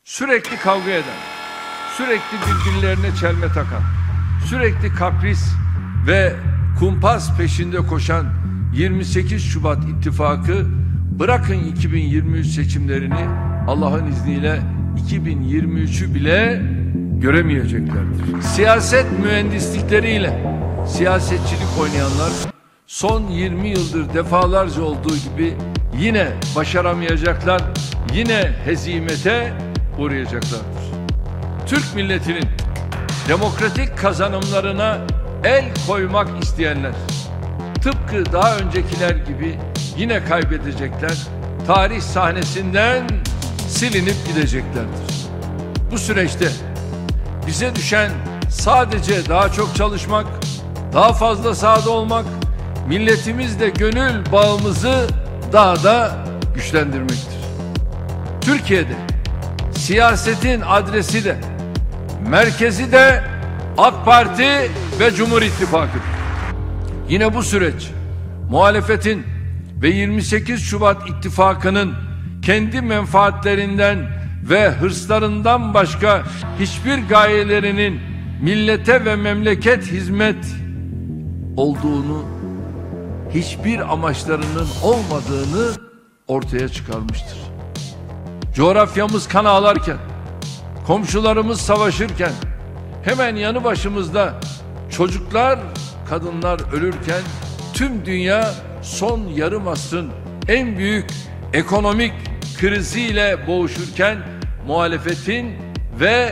Sürekli kavga eden, sürekli birbirlerine çelme takan, sürekli kapris ve kumpas peşinde koşan 28 Şubat ittifakı bırakın 2023 seçimlerini, Allah'ın izniyle 2023'ü bile göremeyeceklerdir. Siyaset mühendislikleriyle siyasetçilik oynayanlar son 20 yıldır defalarca olduğu gibi yine başaramayacaklar, yine hezimete uğrayacaklardır. Türk milletinin demokratik kazanımlarına el koymak isteyenler tıpkı daha öncekiler gibi yine kaybedecekler, tarih sahnesinden silinip gideceklerdir. Bu süreçte bize düşen sadece daha çok çalışmak, daha fazla sahada olmak, milletimizle gönül bağımızı daha da güçlendirmektir. Türkiye'de siyasetin adresi de, merkezi de AK Parti ve Cumhur İttifakı'dır. Yine bu süreç muhalefetin ve 28 Şubat ittifakının kendi menfaatlerinden ve hırslarından başka hiçbir gayelerinin millete ve memleket hizmet olduğunu, hiçbir amaçlarının olmadığını ortaya çıkarmıştır. Coğrafyamız kan ağlarken, komşularımız savaşırken, hemen yanı başımızda çocuklar, kadınlar ölürken, tüm dünya son yarım asrın en büyük ekonomik kriziyle boğuşurken, muhalefetin ve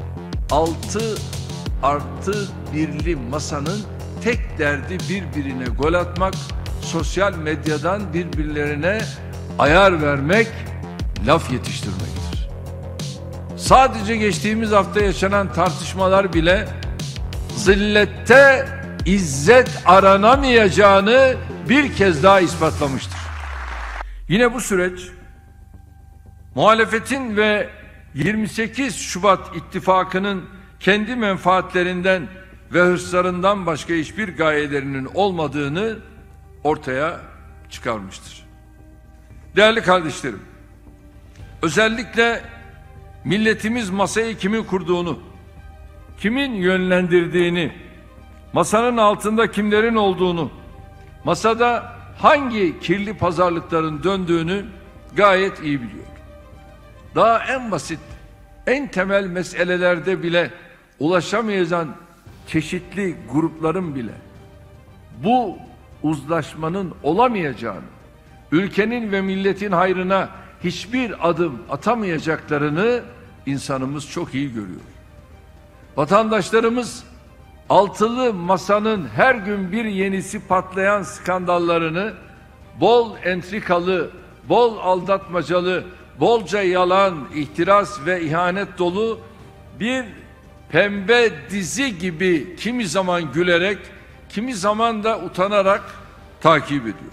6+1'li masanın tek derdi birbirine gol atmak, sosyal medyadan birbirlerine ayar vermek, laf yetiştirmektir. Sadece geçtiğimiz hafta yaşanan tartışmalar bile zillette izzet aranamayacağını bir kez daha ispatlamıştır. Yine bu süreç muhalefetin ve 28 Şubat ittifakının kendi menfaatlerinden ve hırslarından başka hiçbir gayelerinin olmadığını ortaya çıkarmıştır. Değerli kardeşlerim, özellikle milletimiz masayı kimin kurduğunu, kimin yönlendirdiğini, masanın altında kimlerin olduğunu, masada hangi kirli pazarlıkların döndüğünü gayet iyi biliyor. Daha en basit, en temel meselelerde bile ulaşamayacağın çeşitli grupların bile bu uzlaşmanın olamayacağını, ülkenin ve milletin hayrına hiçbir adım atamayacaklarını insanımız çok iyi görüyor. Vatandaşlarımız altılı masanın her gün bir yenisi patlayan skandallarını, bol entrikalı, bol aldatmacalı, bolca yalan, ihtiras ve ihanet dolu bir pembe dizi gibi kimi zaman gülerek, kimi zaman da utanarak takip ediyor.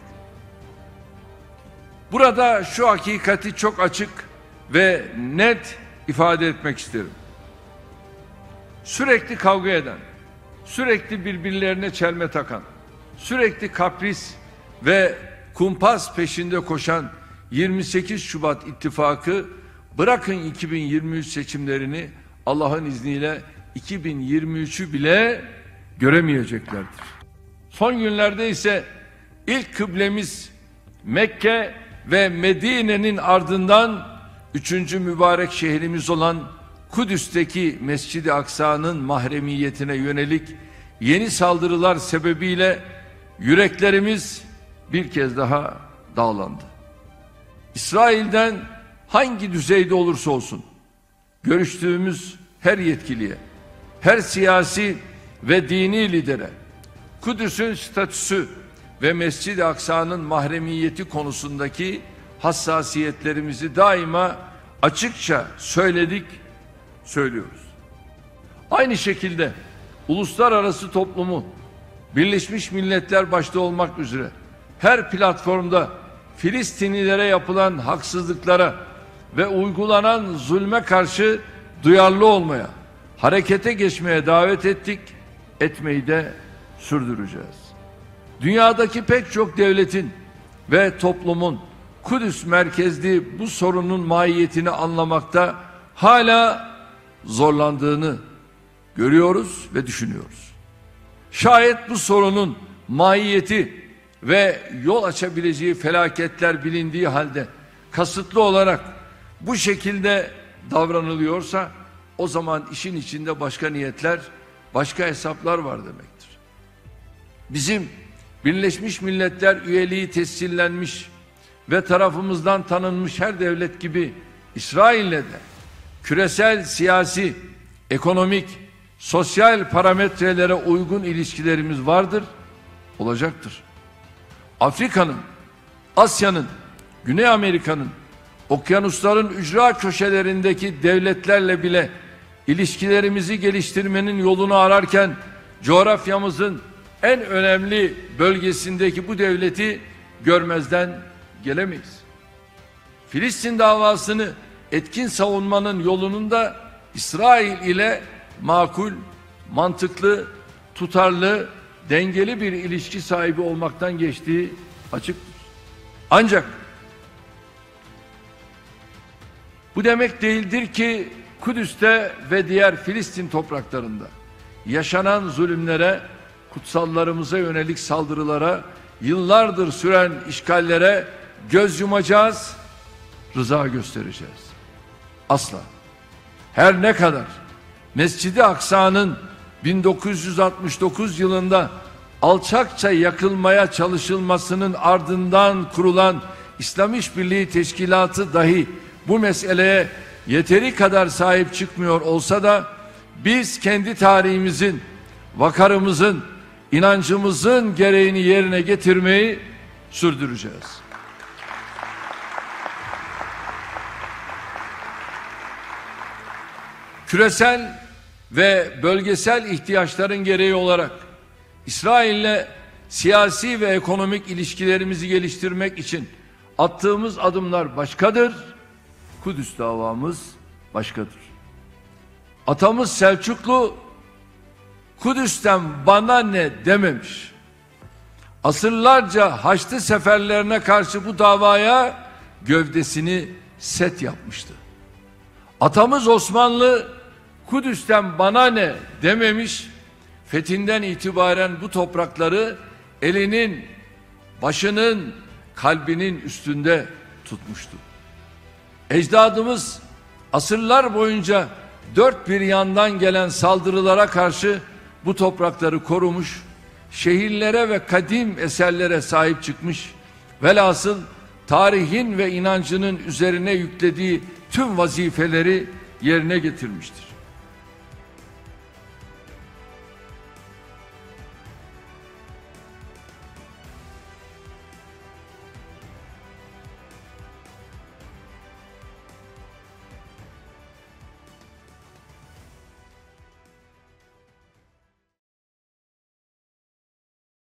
Burada şu hakikati çok açık ve net ifade etmek isterim. Sürekli kavga eden, sürekli birbirlerine çelme takan, sürekli kapris ve kumpas peşinde koşan 28 Şubat ittifakı bırakın 2023 seçimlerini, Allah'ın izniyle 2023'ü bile göremeyeceklerdir. Son günlerde ise ilk kıblemiz Mekke ve Medine'nin ardından 3. mübarek şehrimiz olan Kudüs'teki Mescid-i Aksa'nın mahremiyetine yönelik yeni saldırılar sebebiyle yüreklerimiz bir kez daha dağlandı. İsrail'den hangi düzeyde olursa olsun görüştüğümüz her yetkiliye, her siyasi ve dini lidere Kudüs'ün statüsü ve Mescid-i Aksa'nın mahremiyeti konusundaki hassasiyetlerimizi daima açıkça söyledik, söylüyoruz. Aynı şekilde uluslararası toplumu, Birleşmiş Milletler başta olmak üzere her platformda Filistinlilere yapılan haksızlıklara ve uygulanan zulme karşı duyarlı olmaya, harekete geçmeye davet ettik, etmeyi de sürdüreceğiz. Dünyadaki pek çok devletin ve toplumun Kudüs merkezli bu sorunun mahiyetini anlamakta hala zorlandığını görüyoruz ve düşünüyoruz. Şayet bu sorunun mahiyeti ve yol açabileceği felaketler bilindiği halde kasıtlı olarak bu şekilde davranılıyorsa, o zaman işin içinde başka niyetler, başka hesaplar var demektir. Bizim Birleşmiş Milletler üyeliği tescillenmiş ve tarafımızdan tanınmış her devlet gibi İsrail'le de küresel siyasi, ekonomik, sosyal parametrelere uygun ilişkilerimiz vardır, olacaktır. Afrika'nın, Asya'nın, Güney Amerika'nın, okyanusların ücra köşelerindeki devletlerle bile ilişkilerimizi geliştirmenin yolunu ararken coğrafyamızın en önemli bölgesindeki bu devleti görmezden gelemeyiz. Filistin davasını etkin savunmanın yolunun da İsrail ile makul, mantıklı, tutarlı, dengeli bir ilişki sahibi olmaktan geçtiği açıktır. Ancak bu demek değildir ki Kudüs'te ve diğer Filistin topraklarında yaşanan zulümlere, kutsallarımıza yönelik saldırılara, yıllardır süren işgallere göz yumacağız, rıza göstereceğiz. Asla. Her ne kadar Mescid-i Aksa'nın 1969 yılında alçakça yakılmaya çalışılmasının ardından kurulan İslam İşbirliği Teşkilatı dahi bu meseleye yeteri kadar sahip çıkmıyor olsa da biz kendi tarihimizin, vakarımızın, inancımızın gereğini yerine getirmeyi sürdüreceğiz. Küresel ve bölgesel ihtiyaçların gereği olarak İsrail'le siyasi ve ekonomik ilişkilerimizi geliştirmek için attığımız adımlar başkadır. Kudüs davamız başkadır. Atamız Selçuklu Kudüs'ten bana ne dememiş. Asırlarca Haçlı seferlerine karşı bu davaya gövdesini set yapmıştı. Atamız Osmanlı Kudüs'ten bana ne dememiş, fethinden itibaren bu toprakları elinin, başının, kalbinin üstünde tutmuştu. Ecdadımız asırlar boyunca dört bir yandan gelen saldırılara karşı bu toprakları korumuş, şehirlere ve kadim eserlere sahip çıkmış, velhasıl tarihin ve inancının üzerine yüklediği tüm vazifeleri yerine getirmiştir.